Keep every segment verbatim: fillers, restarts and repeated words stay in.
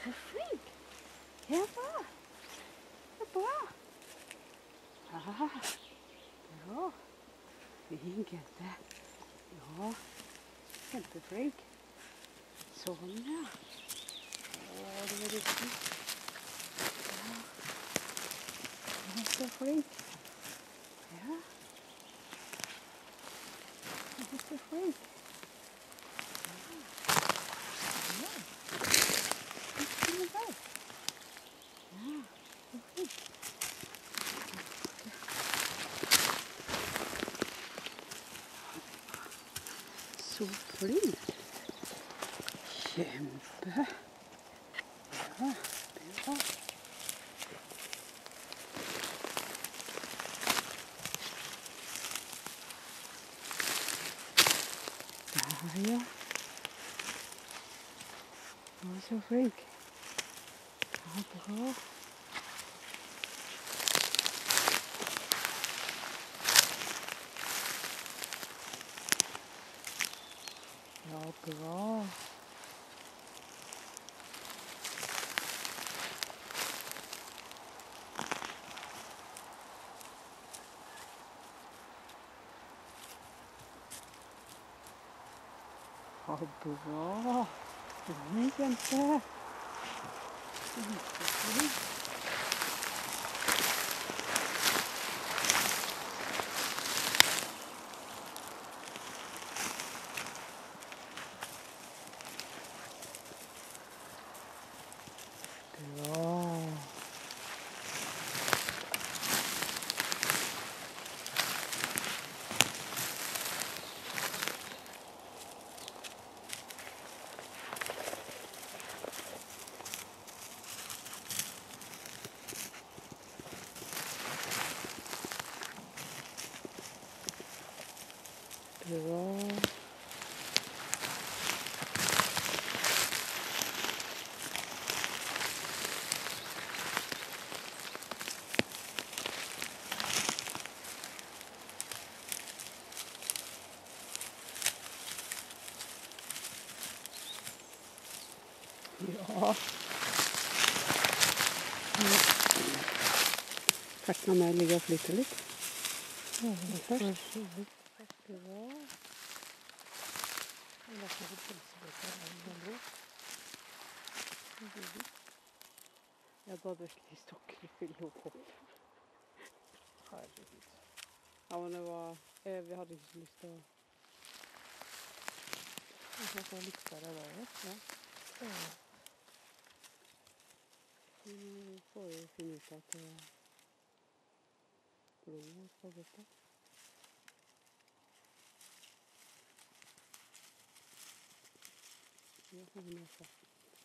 Så flink. Det er bra. Det er bra. Ja, bra. Fin jente. Ja, kjempeflink. Sånn, ja. Å, det var riktig. Ja. Du er så flink. Ja. Du er så flink. Ja. Ja. Ja, så flink. Så flink. Kjempe. Ja, bra. Der, ja. Du er så flink. Ja, bra. Ja, bra. Ja, bra. Bra, jente. Kjempeflink. Bra. Bra. Ja. Katten av meg ligger og flytter litt. Ja, det er først. Bra. Jeg bare virkelig stokker i fylle opp. Herregud. Ja, men det var... Vi hadde ikke så lyst til å... Vi får få litt der i dag, ja. Ja. Vi får jo finne ut at det er blod og spagetter. Ja, det er mye for.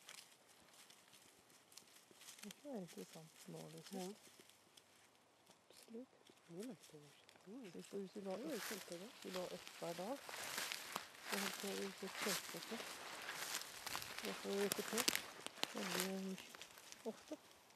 Det er interessant nå, liksom. Ja. Absolutt. Det er lagt over seg. Så hvis vi la jo ikke det. Vi la ett hver dag. Så holdt jeg ut et kjøttbøtte. Det får vi ikke til. Veldig ofte.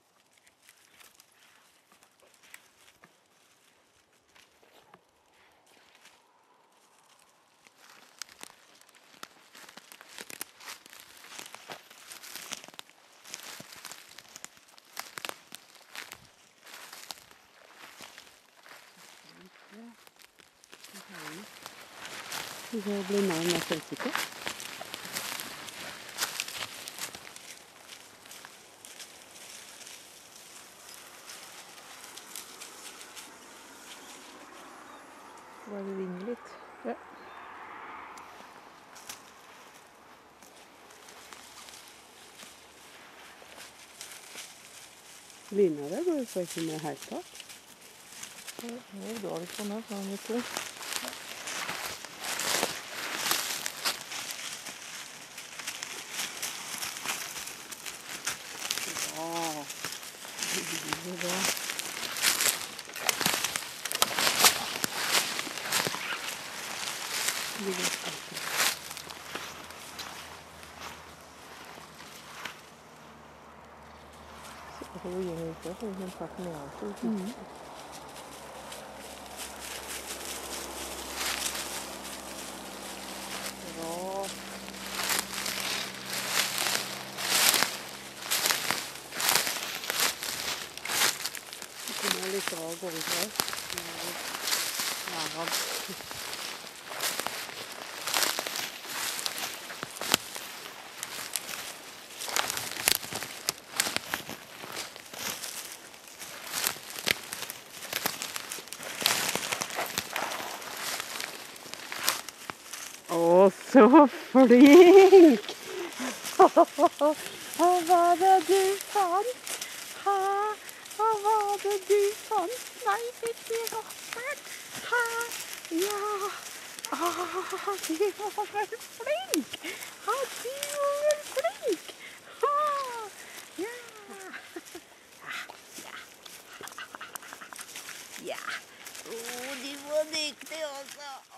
Det blir mer og mer selvsikker. Bare vinge litt. Ja. Lina det går jo for ikke med helt tatt. Ja, det er dårlig på meg, sånn vet du. Så får vi gjøre det, så vi kan ta den ned. Bra. fåglar. Ja. Å, så flink! Hva var det du fant? Ha, hva var det du fant? Nei, fytti rakkeren! Ha, ja. Ah, du var vel flink! Ha, du var vel flink! Ha, ja. Ja. Ja. Å, du var dyktig også.